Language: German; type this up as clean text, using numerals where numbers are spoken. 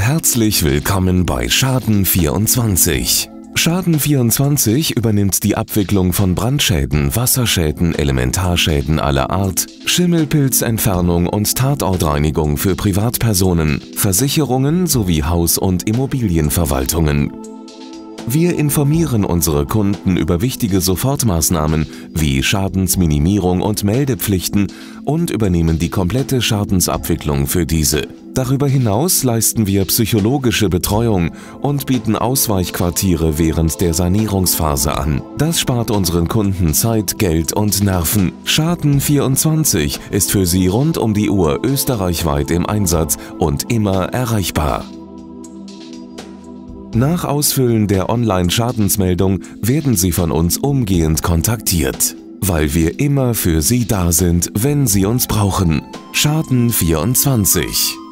Herzlich willkommen bei Schaden24. Schaden24 übernimmt die Abwicklung von Brandschäden, Wasserschäden, Elementarschäden aller Art, Schimmelpilzentfernung und Tatortreinigung für Privatpersonen, Versicherungen sowie Haus- und Immobilienverwaltungen. Wir informieren unsere Kunden über wichtige Sofortmaßnahmen wie Schadensminimierung und Meldepflichten und übernehmen die komplette Schadensabwicklung für diese. Darüber hinaus leisten wir psychologische Betreuung und bieten Ausweichquartiere während der Sanierungsphase an. Das spart unseren Kunden Zeit, Geld und Nerven. Schaden24 ist für Sie rund um die Uhr österreichweit im Einsatz und immer erreichbar. Nach Ausfüllen der Online-Schadensmeldung werden Sie von uns umgehend kontaktiert, weil wir immer für Sie da sind, wenn Sie uns brauchen. Schaden24